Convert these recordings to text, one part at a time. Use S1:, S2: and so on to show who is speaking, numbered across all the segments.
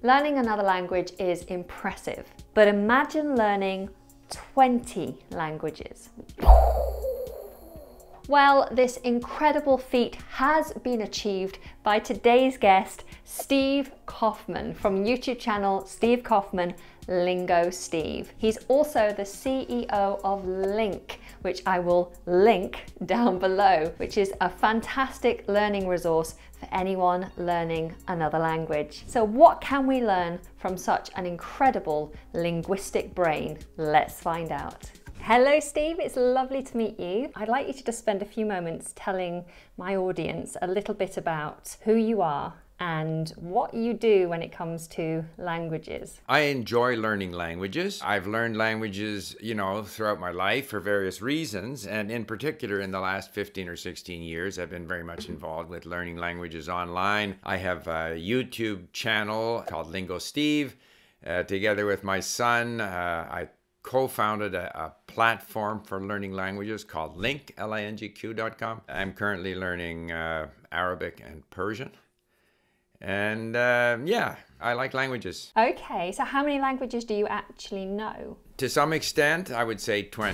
S1: Learning another language is impressive, but imagine learning 20 languages. Well, this incredible feat has been achieved by today's guest, Steve Kaufmann, from YouTube channel Steve Kaufmann, Lingo Steve. He's also the CEO of Link, which I will link down below, which is a fantastic learning resource for anyone learning another language. So what can we learn from such an incredible linguistic brain? Let's find out. Hello Steve, it's lovely to meet you. I'd like you to just spend a few moments telling my audience a little bit about who you are and what you do when it comes to languages.
S2: I enjoy learning languages. I've learned languages, throughout my life for various reasons. And in particular, in the last 15 or 16 years, I've been very much involved with learning languages online. I have a YouTube channel called Lingo Steve. Together with my son, I co-founded a platform for learning languages called Link, LINGQ.com. I'm currently learning Arabic and Persian. And I like languages.
S1: Okay, so how many languages do you actually know?
S2: To some extent, I would say 20.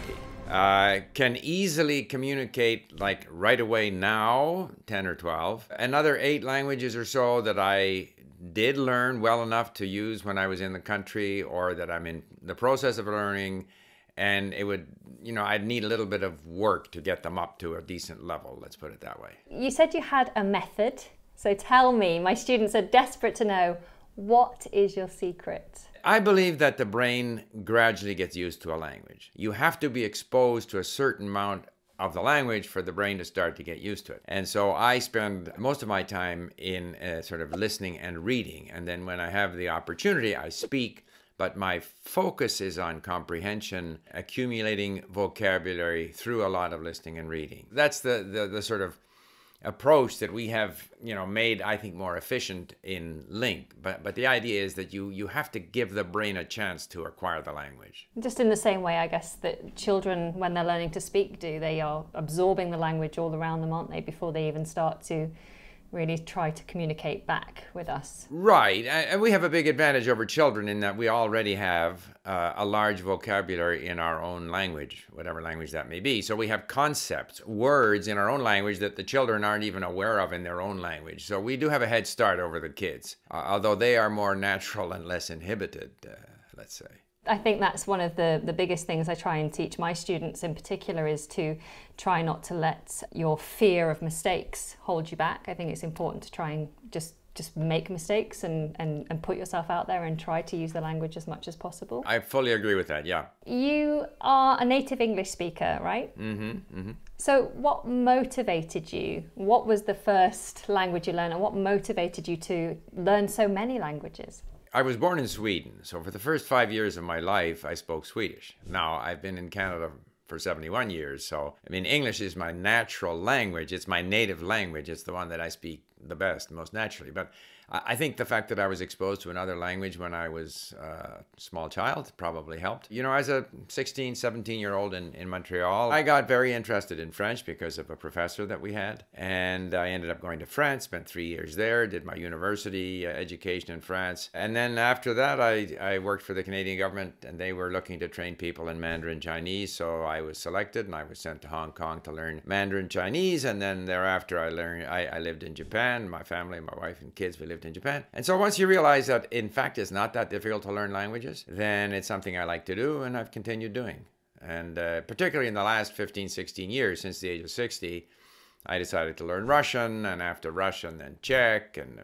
S2: Can easily communicate like right away now, 10 or 12. Another 8 languages or so that I did learn well enough to use when I was in the country, or that I'm in the process of learning, and it would, I'd need a little bit of work to get them up to a decent level, let's put it that way.
S1: You said you had a method, so tell me, my students are desperate to know, what is your secret?
S2: I believe that the brain gradually gets used to a language. You have to be exposed to a certain amount of the language for the brain to start to get used to it. And so I spend most of my time in sort of listening and reading. And then when I have the opportunity, I speak. But my focus is on comprehension, accumulating vocabulary through a lot of listening and reading. That's the sort of approach that we have, made, I think, more efficient in Link. But the idea is that you have to give the brain a chance to acquire the language.
S1: Just in the same way, I guess, that children, when they're learning to speak, they are absorbing the language all around them, aren't they, before they even start to really try to communicate back with us.
S2: Right, and we have a big advantage over children in that we already have a large vocabulary in our own language, whatever language that may be. So we have concepts, words in our own language that the children aren't even aware of in their own language. So we do have a head start over the kids, although they are more natural and less inhibited, let's say.
S1: I think that's one of the biggest things I try and teach my students in particular, is to try not to let your fear of mistakes hold you back. I think it's important to try and just make mistakes and put yourself out there and try to use the language as much as possible.
S2: I fully agree with that, yeah.
S1: You are a native English speaker, right?
S2: Mm-hmm, mm-hmm.
S1: So what motivated you? What was the first language you learned, and what motivated you to learn so many languages?
S2: I was born in Sweden, so for the first 5 years of my life, I spoke Swedish. Now, I've been in Canada for 71 years, so, English is my natural language. It's my native language. It's the one that I speak the best, most naturally. But I think the fact that I was exposed to another language when I was a small child probably helped. As a 16, 17-year-old in Montreal, I got very interested in French because of a professor that we had. And I ended up going to France, spent 3 years there, did my university education in France. And then after that, I worked for the Canadian government, and they were looking to train people in Mandarin Chinese. So I was selected, and I was sent to Hong Kong to learn Mandarin Chinese. And then thereafter, I lived in Japan. My family, my wife and kids, we lived in Japan. And so once you realize that, in fact, it's not that difficult to learn languages, then it's something I like to do, and I've continued doing. And particularly in the last 15, 16 years, since the age of 60, I decided to learn Russian, and after Russian, then Czech, and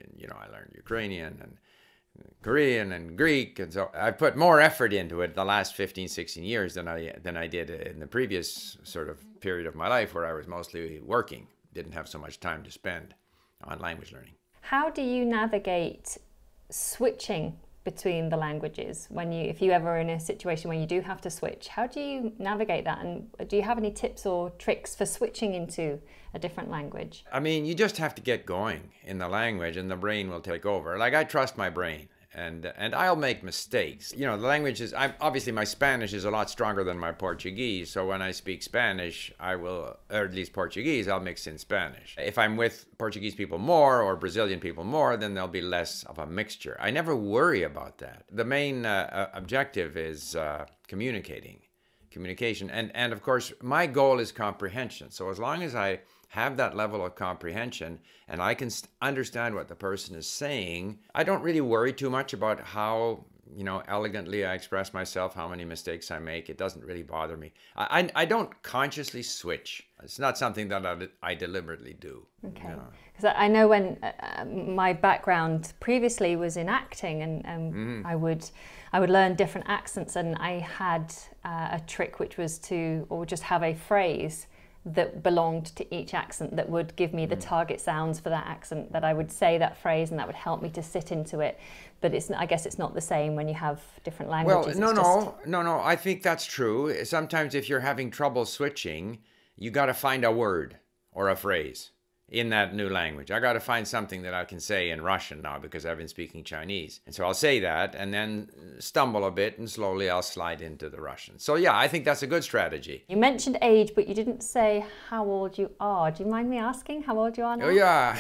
S2: I learned Ukrainian and Korean and Greek. And so I've put more effort into it the last 15, 16 years than I did in the previous sort of period of my life, where I was mostly working, didn't have so much time to spend on language learning.
S1: How do you navigate switching between the languages if you ever are in a situation where you do have to switch? How do you navigate that, and do you have any tips or tricks for switching into a different language?
S2: You just have to get going in the language, and the brain will take over. Like, I trust my brain. and I'll make mistakes. You know, the language is, obviously my Spanish is a lot stronger than my Portuguese, so when I speak Spanish, I will, or at least Portuguese, I'll mix in Spanish. If I'm with Portuguese people more or Brazilian people more, then there'll be less of a mixture. I never worry about that. The main objective is communication, and of course, my goal is comprehension. So as long as I have that level of comprehension and I can understand what the person is saying, I don't really worry too much about how, you know, elegantly I express myself, how many mistakes I make. It doesn't really bother me. I don't consciously switch. It's not something that I deliberately do.
S1: Okay. Because I know when my background previously was in acting, and I would learn different accents, and I had a trick which was just have a phrase that belonged to each accent that would give me the target sounds for that accent, that I would say that phrase and that would help me to sit into it. But I guess it's not the same when you have different languages.
S2: Well, no, I think that's true. Sometimes if you're having trouble switching, you got to find a word or a phrase in that new language. I got to find something that I can say in Russian now because I've been speaking Chinese. And so I'll say that and then stumble a bit and slowly I'll slide into the Russian. So yeah, I think that's a good strategy.
S1: You mentioned age, but you didn't say how old you are. Do you mind me asking how old you are now?
S2: Oh yeah,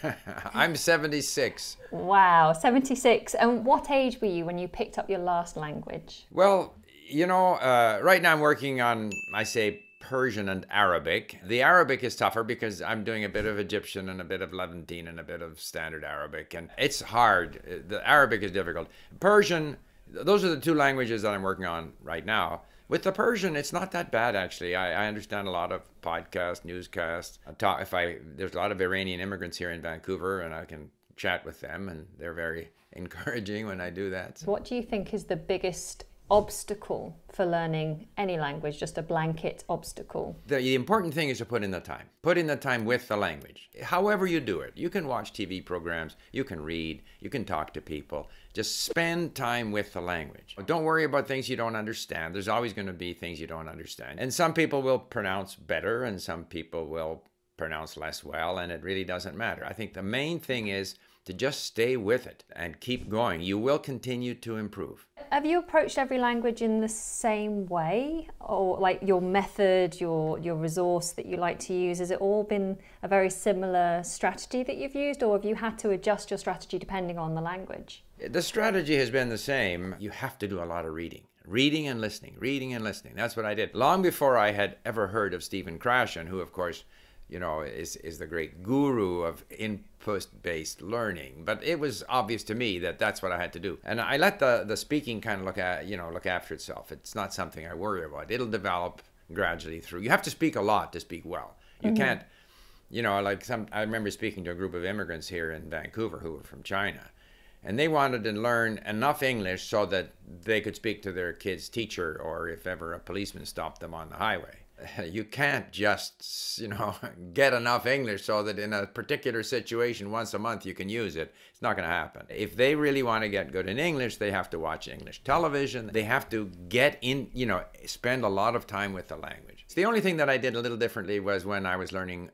S2: I'm 76.
S1: Wow, 76. And what age were you when you picked up your last language?
S2: Well, you know, right now I'm working on, I say, Persian and Arabic. The Arabic is tougher because I'm doing a bit of Egyptian and a bit of Levantine and a bit of standard Arabic, and it's hard. The Arabic is difficult. Persian, those are the two languages that I'm working on right now. With the Persian, it's not that bad actually. I understand a lot of podcasts, newscasts. There's a lot of Iranian immigrants here in Vancouver, and I can chat with them, and they're very encouraging when I do that.
S1: What do you think is the biggest obstacle for learning any language, just a blanket obstacle?
S2: The important thing is to put in the time. Put in the time with the language. However you do it. You can watch TV programs, you can read, you can talk to people. Just spend time with the language. Don't worry about things you don't understand. There's always going to be things you don't understand. And some people will pronounce better and some people will pronounce less well, and it really doesn't matter. I think the main thing is to just stay with it and keep going. You will continue to improve.
S1: Have you approached every language in the same way? Or like your method, your resource that you like to use, has it all been a very similar strategy that you've used, or have you had to adjust your strategy depending on the language?
S2: The strategy has been the same. You have to do a lot of reading. Reading and listening, reading and listening. That's what I did. Long before I had ever heard of Stephen Krashen, who of course, you know, is the great guru of input-based learning. But it was obvious to me that that's what I had to do. And I let the speaking kind of look after itself. It's not something I worry about. It'll develop gradually through. You have to speak a lot to speak well. You can't, you know, I remember speaking to a group of immigrants here in Vancouver who were from China. And they wanted to learn enough English so that they could speak to their kid's teacher, or if ever a policeman stopped them on the highway. You can't just, you know, get enough English so that in a particular situation once a month you can use it. It's not going to happen. If they really want to get good in English, they have to watch English television. They have to get in, you know, spend a lot of time with the language. So the only thing that I did a little differently was when I was learning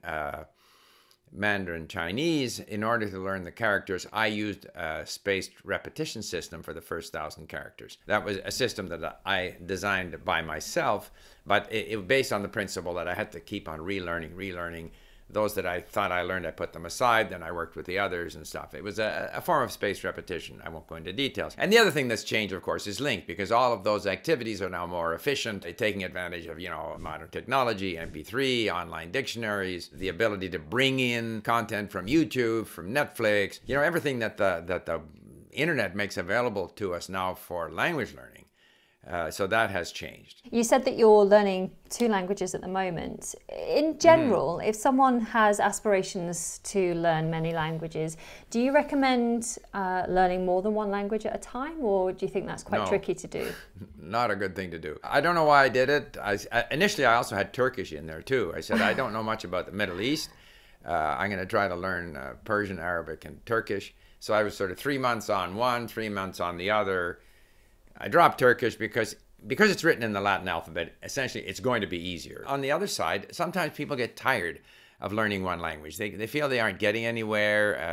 S2: Mandarin Chinese. In order to learn the characters, I used a spaced repetition system for the first 1,000 characters. That was a system that I designed by myself, but it was based on the principle that I had to keep on relearning. Those that I thought I learned, I put them aside, then I worked with the others and stuff. It was a form of spaced repetition. I won't go into details. And the other thing that's changed, of course, is link, because all of those activities are now more efficient, taking advantage of, you know, modern technology, MP3, online dictionaries, the ability to bring in content from YouTube, from Netflix, you know, everything that the internet makes available to us now for language learning. So that has changed.
S1: You said that you're learning 2 languages at the moment. In general, if someone has aspirations to learn many languages, do you recommend learning more than 1 language at a time, or do you think that's quite tricky to do?
S2: Not a good thing to do. I don't know why I did it. Initially, I also had Turkish in there too. I said, I don't know much about the Middle East. I'm going to try to learn Persian, Arabic, and Turkish. So I was sort of 3 months on one, 3 months on the other. I dropped Turkish because it's written in the Latin alphabet. Essentially, it's going to be easier. On the other side, sometimes people get tired of learning one language. They feel they aren't getting anywhere.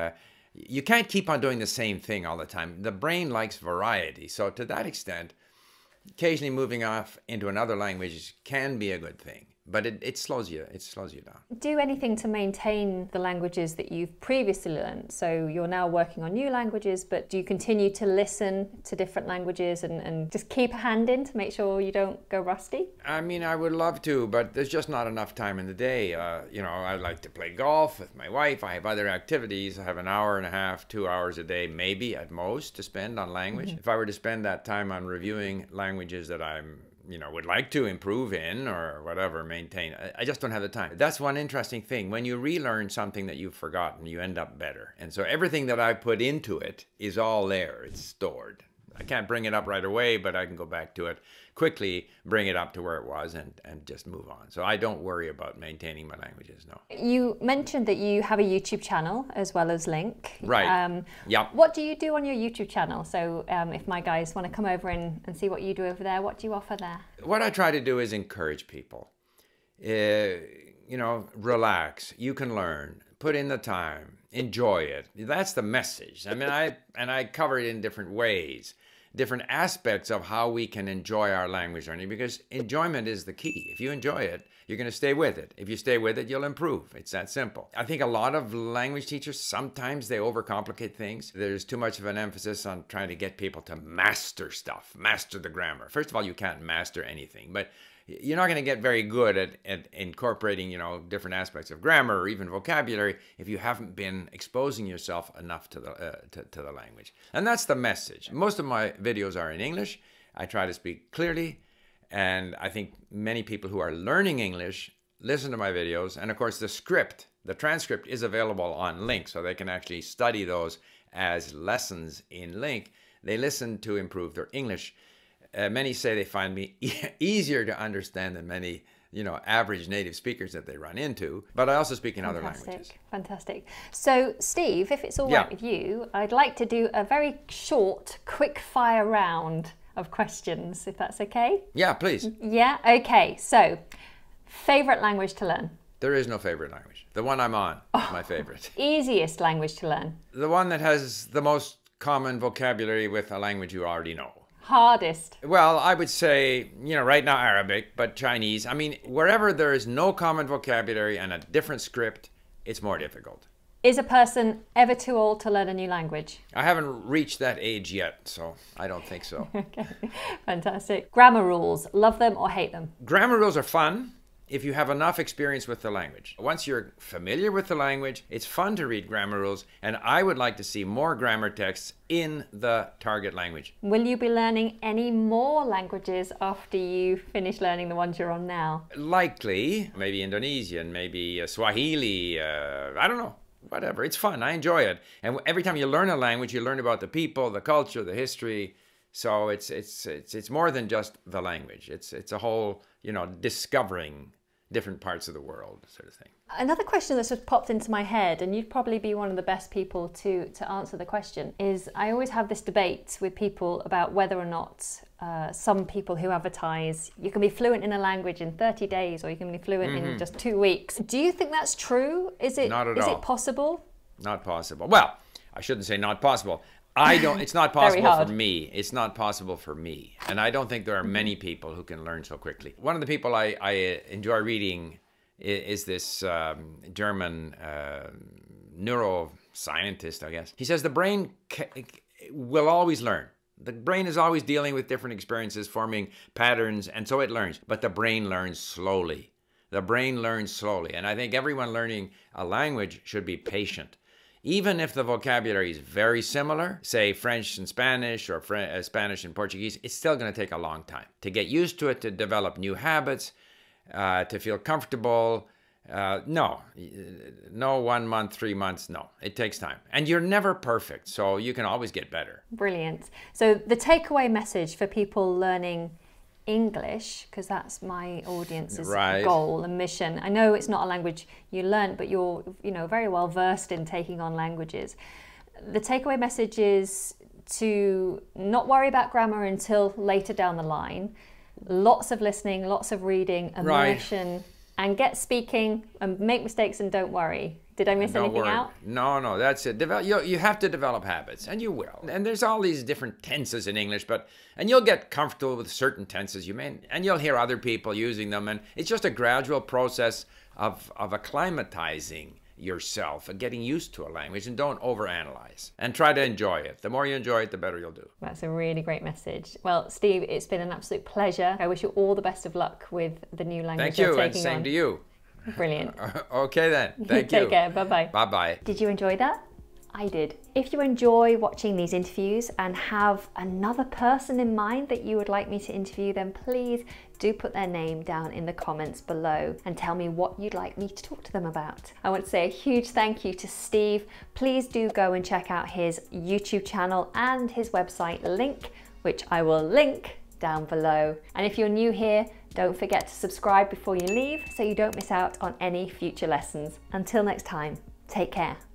S2: you can't keep on doing the same thing all the time. The brain likes variety. So to that extent, occasionally moving off into another language can be a good thing. But it slows you down.
S1: Do anything to maintain the languages that you've previously learned. So you're now working on new languages, but do you continue to listen to different languages and just keep a hand in to make sure you don't go rusty?
S2: I mean, I would love to, but there's just not enough time in the day. You know, I like to play golf with my wife. I have other activities. I have an hour and a half, 2 hours a day, maybe at most, to spend on language. If I were to spend that time on reviewing languages that I'm would like to improve in or whatever, maintain. I just don't have the time. That's one interesting thing. When you relearn something that you've forgotten, you end up better. And so everything that I put into it is all there. It's stored. I can't bring it up right away, but I can go back to it quickly, bring it up to where it was and just move on. So I don't worry about maintaining my languages, no.
S1: You mentioned that you have a YouTube channel as well as Link.
S2: Right. Yep.
S1: What do you do on your YouTube channel? So if my guys want to come over and see what you do over there, what do you offer there?
S2: What I try to do is encourage people. Relax. You can learn. Put in the time. Enjoy it. That's the message. I mean, I cover it in different ways. Different aspects of how we can enjoy our language learning, because enjoyment is the key. If you enjoy it, you're going to stay with it. If you stay with it, you'll improve. It's that simple. I think a lot of language teachers, sometimes they overcomplicate things. There's too much of an emphasis on trying to get people to master stuff, master the grammar. First of all, you can't master anything, but you're not going to get very good at incorporating, different aspects of grammar or even vocabulary if you haven't been exposing yourself enough to the language. And that's the message. Most of my videos are in English. I try to speak clearly, and I think many people who are learning English listen to my videos. And of course, the transcript is available on Link, so they can actually study those as lessons in Link. They listen to improve their English. Many say they find me easier to understand than many, average native speakers that they run into. But I also speak in other languages.
S1: Fantastic. So, Steve, if it's all right with you, I'd like to do a very short, quick fire round of questions, if that's okay.
S2: Yeah, please.
S1: Yeah, okay. So, favorite language to learn?
S2: There is no favorite language. The one I'm on is my favorite.
S1: Easiest language to learn?
S2: The one that has the most common vocabulary with a language you already know.
S1: Hardest?
S2: Well, I would say, right now Arabic, but Chinese. I mean, wherever there is no common vocabulary and a different script, it's more difficult.
S1: Is a person ever too old to learn a new language?
S2: I haven't reached that age yet, so I don't think so.
S1: Okay, fantastic. Grammar rules, love them or hate them?
S2: Grammar rules are fun if you have enough experience with the language. Once you're familiar with the language, it's fun to read grammar rules, and I would like to see more grammar texts in the target language.
S1: Will you be learning any more languages after you finish learning the ones you're on now?
S2: Likely, maybe Indonesian, maybe Swahili, I don't know. Whatever, it's fun, I enjoy it. And every time you learn a language, you learn about the people, the culture, the history. So it's more than just the language. It's a whole, discovering different parts of the world sort of thing.
S1: Another question that's just popped into my head, and you'd probably be one of the best people to answer the question, is I always have this debate with people about whether or not some people who advertise you can be fluent in a language in 30 days or you can be fluent in just 2 weeks. Do you think that's true? Is it possible?
S2: Not possible. Well, I shouldn't say not possible. It's not possible for me. It's not possible for me. And I don't think there are many people who can learn so quickly. One of the people I enjoy reading is this German neuroscientist, I guess. He says the brain will always learn. The brain is always dealing with different experiences, forming patterns, and so it learns. But the brain learns slowly. The brain learns slowly. And I think everyone learning a language should be patient. Even if the vocabulary is very similar, say French and Spanish or Spanish and Portuguese, it's still going to take a long time to get used to it, to develop new habits, to feel comfortable. No, 1 month, 3 months, no. It takes time. And you're never perfect, so you can always get better.
S1: Brilliant. So the takeaway message for people learning English, because that's my audience's goal and mission. I know it's not a language you learn, but you're very well versed in taking on languages. The takeaway message is to not worry about grammar until later down the line. Lots of listening, lots of reading, immersion, and get speaking and make mistakes and don't worry. Did I miss anything out?
S2: No, that's it. You have to develop habits, and you will. And there's all these different tenses in English, and you'll get comfortable with certain tenses, and you'll hear other people using them, and it's just a gradual process of acclimatizing yourself and getting used to a language, and don't overanalyze and try to enjoy it. The more you enjoy it, the better you'll do.
S1: That's a really great message. Well, Steve, it's been an absolute pleasure. I wish you all the best of luck with the new language you're taking on.
S2: Thank you, and same to you.
S1: Brilliant.
S2: Okay then, thank you.
S1: Take care, bye-bye.
S2: Bye-bye.
S1: Did you enjoy that? I did. If you enjoy watching these interviews and have another person in mind that you would like me to interview, then please do put their name down in the comments below and tell me what you'd like me to talk to them about. I want to say a huge thank you to Steve. Please do go and check out his YouTube channel and his website link, which I will link down below. And if you're new here, don't forget to subscribe before you leave so you don't miss out on any future lessons. Until next time, take care.